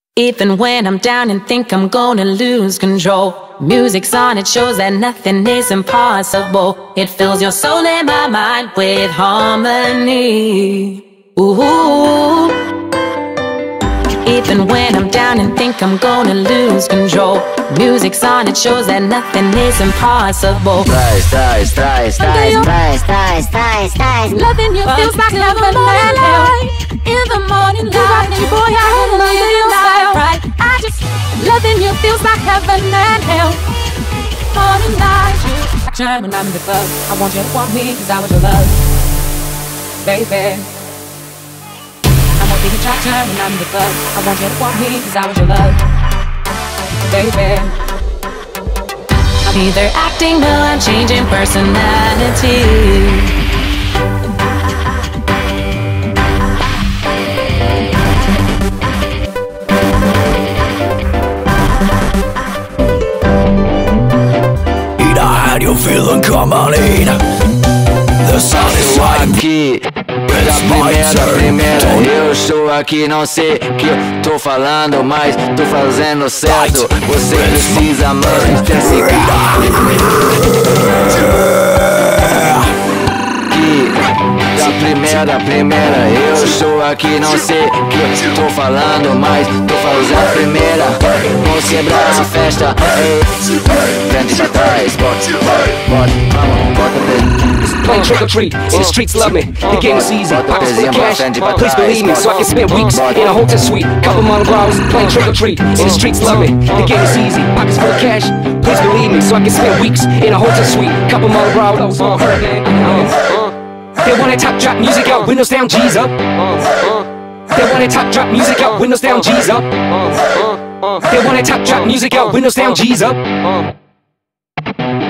Even when I'm down and think I'm gonna lose control, music's on, it shows that nothing is impossible. It fills your soul and my mind with harmony. Ooh. Even when I'm down and think I'm gonna lose control, music's on, it shows that nothing is impossible. Loving you feels like heaven and hell. In the morning light, boy, I feel right. I just loving you feels like heaven and hell. Morning light, I shine when I'm in the club. I want you to want me 'cause I want your love, baby. I won't take a try turn when I'm in the club. I want you to want me 'cause I want your love, baby. I'm either acting or I'm changing personality. You feeling coming in? The sun is aqui da primeira, eu estou aqui, não sei o que eu tô falando, mas tô fazendo certo. Você precisa mais da primeira, eu estou aqui, não sei o que eu tô falando, mas tô fazendo a primeira. Vamos quebrar a festa, frente pra trás, Playing trick or treat, and the streets love me. The game is easy, pockets full of cash. Please believe me, so I can spend weeks in a hotel suite. Couple month bros, playing trick or treat, and the streets love me. The game is easy, pockets full of cash. Please believe me, so I can spend weeks in a hotel suite. Couple month bros, they want that top drop music out, windows down, G's up. They want that top drop music out, windows down, G's up. They want that top drop music out, windows down, G's up.